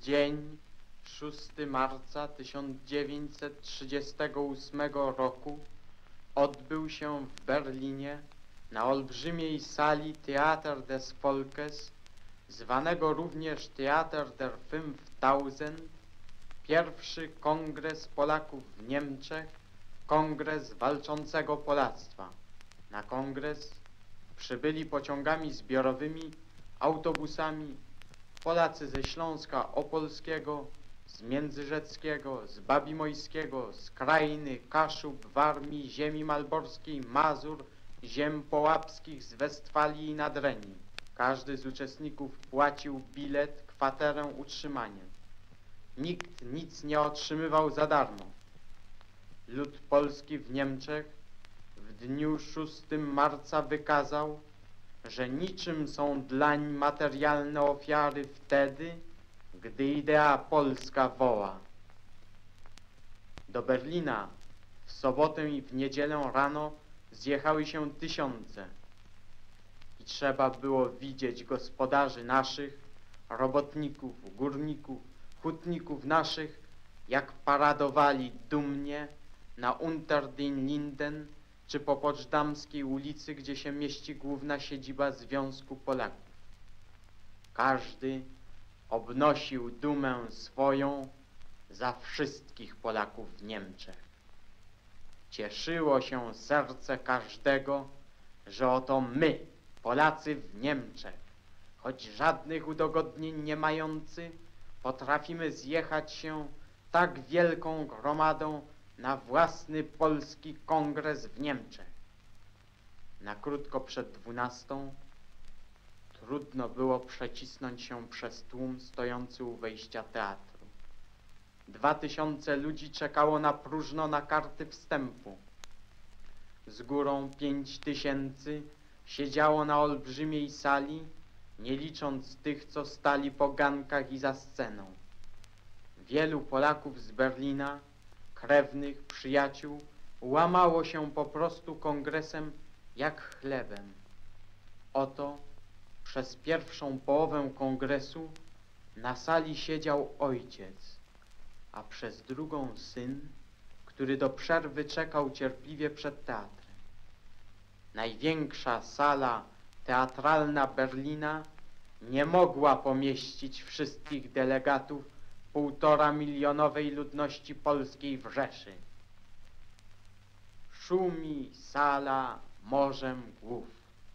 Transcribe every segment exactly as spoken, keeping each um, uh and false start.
dzień szóstego marca tysiąc dziewięćset trzydziestego ósmego roku odbył się w Berlinie na olbrzymiej sali Theater des Volkes, zwanego również Theater der Fünftausend, pierwszy kongres Polaków w Niemczech, kongres walczącego Polactwa. Na kongres przybyli pociągami zbiorowymi, autobusami Polacy ze Śląska Opolskiego, z Międzyrzeckiego, z Babimojskiego, z Krajny, Kaszub, Warmii, ziemi malborskiej, Mazur, ziem połapskich, z Westfalii i Nadrenii. Każdy z uczestników płacił bilet, kwaterę, utrzymanie. Nikt nic nie otrzymywał za darmo. Lud polski w Niemczech w dniu szóstego marca wykazał, że niczym są dlań materialne ofiary wtedy, gdy idea polska woła. Do Berlina w sobotę i w niedzielę rano zjechały się tysiące i trzeba było widzieć gospodarzy naszych, robotników, górników, hutników naszych, jak paradowali dumnie na Unter den Linden czy po Poczdamskiej ulicy, gdzie się mieści główna siedziba Związku Polaków. Każdy obnosił dumę swoją za wszystkich Polaków w Niemczech. Cieszyło się serce każdego, że oto my, Polacy w Niemczech, choć żadnych udogodnień nie mający, potrafimy zjechać się tak wielką gromadą na własny polski kongres w Niemczech. Na krótko przed dwunastą trudno było przecisnąć się przez tłum stojący u wejścia teatru. Dwa tysiące ludzi czekało na próżno na karty wstępu. Z górą pięć tysięcy siedziało na olbrzymiej sali, nie licząc tych, co stali po gankach i za sceną. Wielu Polaków z Berlina, krewnych, przyjaciół, łamało się po prostu kongresem jak chlebem. Oto przez pierwszą połowę kongresu na sali siedział ojciec, a przez drugą syn, który do przerwy czekał cierpliwie przed teatrem. Największa sala teatralna Berlina nie mogła pomieścić wszystkich delegatów półtora milionowej ludności polskiej w Rzeszy. Szumi sala morzem głów.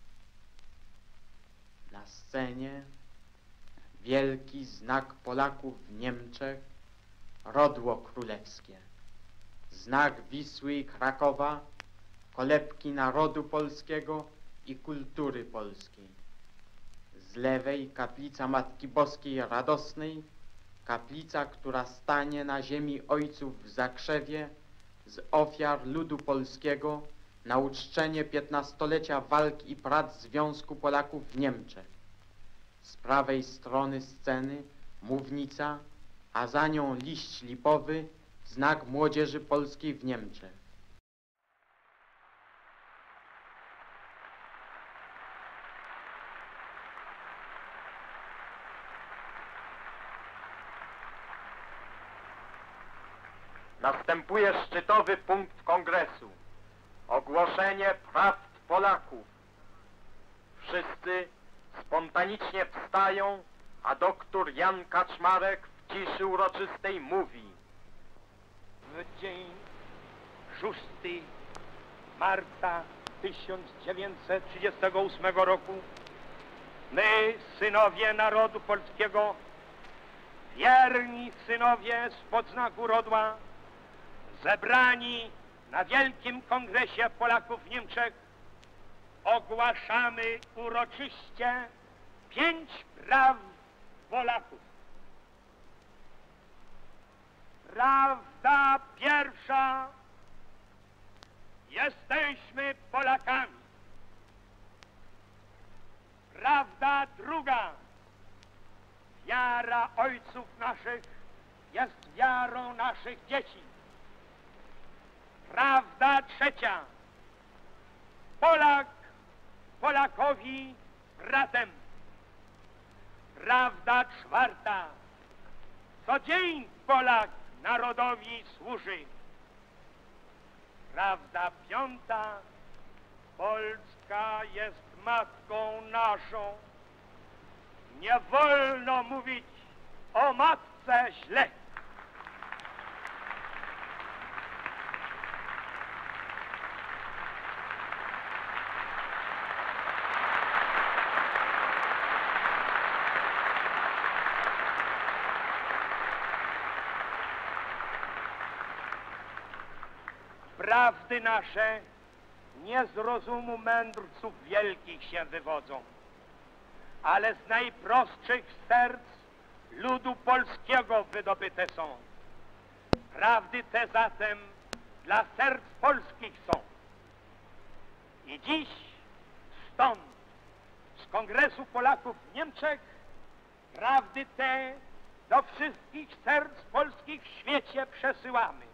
Na scenie wielki znak Polaków w Niemczech, rodło królewskie, znak Wisły i Krakowa, kolebki narodu polskiego i kultury polskiej. Z lewej kaplica Matki Boskiej Radosnej, kaplica, która stanie na ziemi ojców w Zakrzewie z ofiar ludu polskiego na uczczenie piętnastolecia walk i prac Związku Polaków w Niemczech. Z prawej strony sceny mównica, a za nią liść lipowy, znak młodzieży polskiej w Niemczech. Następuje szczytowy punkt kongresu. Ogłoszenie prawd Polaków. Wszyscy spontanicznie wstają, a doktor Jan Kaczmarek w ciszy uroczystej mówi. W dzień szóstego marca tysiąc dziewięćset trzydziestego ósmego roku my, synowie narodu polskiego, wierni synowie spod znaku rodła, zebrani na Wielkim Kongresie Polaków w Niemczech, ogłaszamy uroczyście pięć praw Polaków. Prawda pierwsza. Jesteśmy Polakami. Prawda druga. Wiara ojców naszych jest wiarą naszych dzieci. Prawda trzecia. Polak Polakowi bratem. Prawda czwarta. co dzień Polak narodowi służy. Prawda piąta, Polska jest matką naszą. Nie wolno mówić o matce źle. Prawdy nasze nie z rozumu mędrców wielkich się wywodzą, ale z najprostszych serc ludu polskiego wydobyte są. Prawdy te zatem dla serc polskich są. I dziś stąd, z Kongresu Polaków w Niemczech, prawdy te do wszystkich serc polskich w świecie przesyłamy.